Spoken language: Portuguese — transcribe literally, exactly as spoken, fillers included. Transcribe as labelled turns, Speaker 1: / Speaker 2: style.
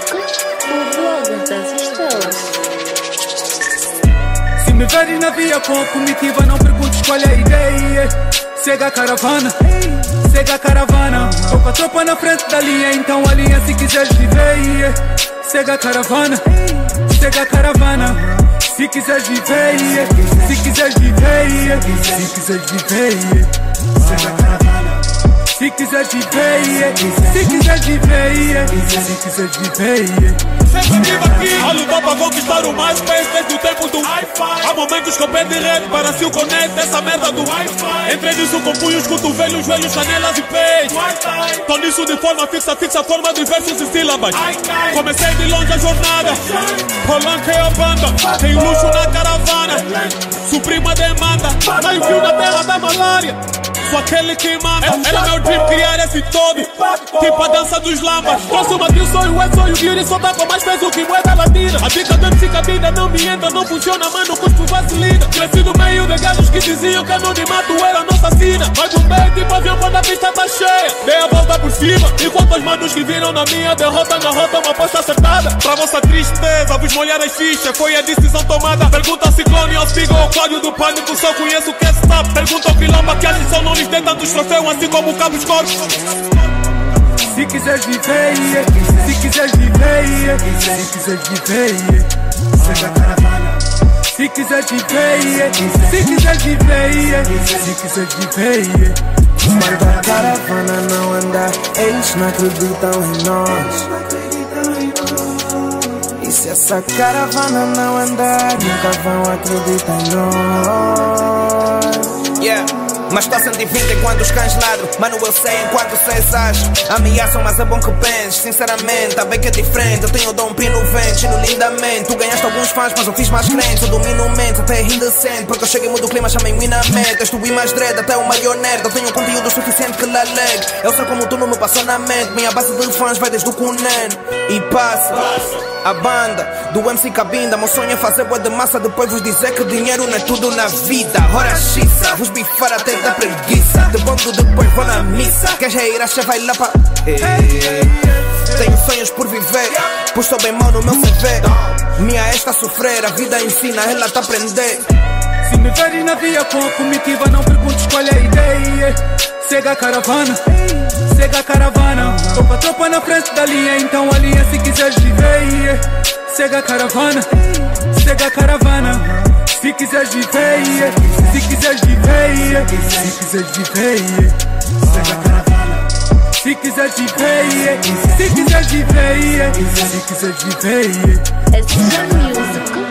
Speaker 1: Music, o blog das estrelas.
Speaker 2: Se me veres na via com a comitiva, não perguntes qual é a ideia. Chega a caravana, chega a caravana. Tô com a tropa na frente da linha, então alinha se quiseres viver. Chega a caravana, chega a caravana. Se quiseres viver, se quiseres viver, se quiseres viver, chega a caravana. Se quiseres viver, se quiseres viver, se quiseres viver.
Speaker 3: Sempre vivo aqui, a lutar para conquistar o mais space desde o tempo do Wi-Fi. Há momentos que eu perdi rede para se o conecte essa merda do Wi-Fi. Entrei nisso com punhos, cotovelos, joelhos, canelas e pés. Tô nisso de forma fixa, fixa forma de versos e sílabas. Comecei de longe a jornada, rolanquei a banda. Tenho luxo na caravana, suprima demanda. Raio fio na terra da malária, sou aquele que manda. Era meu dream criar esse todo, tipo a dança dos lambas. Trouxe uma de sonho, é sonho, guia e só dá com mais peso que moeda latina. A dica da psicabida não me entra, não funciona, mano, cuspo vaselina. Cresci no meio de galos que diziam que anonimato era nossa sina. Mas um bem tipo avião quando a pista tá cheia, dei a volta por cima. Enquanto os manos que viram na minha derrota, na rota uma aposta acertada. Pra vossa tristeza, vos molhar as fichas, foi a decisão tomada. Pergunta ao ciclone, ao Figo, ao código do pânico, só conheço o que é stop. Pergunta ao quilomba que a só não lhes tem tantos troféus assim como o Cabo Corpos.
Speaker 2: Se quiseres viver, se quiseres viver, se quiseres viver, chega a caravana. Se quiseres viver, se quiseres viver, se quiseres viver.
Speaker 4: Manda a caravana não andar, eles não acreditam em nós. E se essa caravana não andar, nunca vão acreditar em nós. Yeah. Mas tá cento e vinte enquanto os cães ladram. Mano, eu sei enquanto vocês acham. Ameaçam, mas é bom que penses. Sinceramente, tá bem que é diferente. Eu tenho o dom pino vento, giro lindamente. Tu ganhaste alguns fãs, mas eu fiz mais crentes. Eu domino o mente, até é indecente. Porque eu chego e mudo o clima, chamem-me na mente. És tu e mais dread, até o maior nerd. Eu tenho conteúdo suficiente que lhe alegue. Eu sei como tu não me passou na mente. Minha base de fãs vai desde o Cunen e passa a banda do M C Cabinda. Meu sonho é fazer boa de massa, depois vos dizer que dinheiro não é tudo na vida. Ora xiça, vos bifar até da preguiça. De bando depois vou na missa. Queres reir, a vai lá pra... Tenho sonhos por viver, pois sou bem mau no meu C V. Minha esta a sofrer, a vida ensina, ela tá a aprender.
Speaker 2: Se me veres na via com a comitiva, não perguntes qual é a ideia. Chega a caravana, chega a caravana. Tô com a tropa na frente da linha, então alinha se quiseres viver. Chega a caravana, chega a caravana. Se quiseres viver, se quiseres viver, se quiseres viver, chega a caravana. Se quiseres viver, se quiseres viver, se quiseres viver.
Speaker 1: Extra Music.